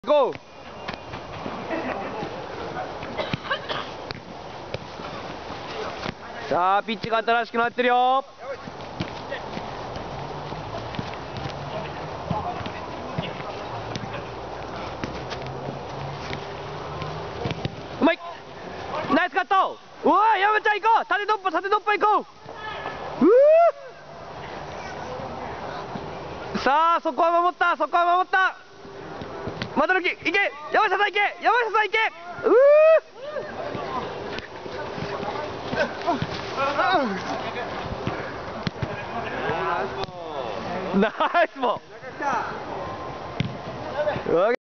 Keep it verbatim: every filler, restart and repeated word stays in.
ゴー。さあピッチが新しくなってるよ。うまい、ナイスカット。うわー、山ちゃん行こう。縦突破縦突破行こう。うー、さあそこは守った、そこは守った。また抜きいけ、山下さんいけ、山下さんいけ。うー、ナイスボール。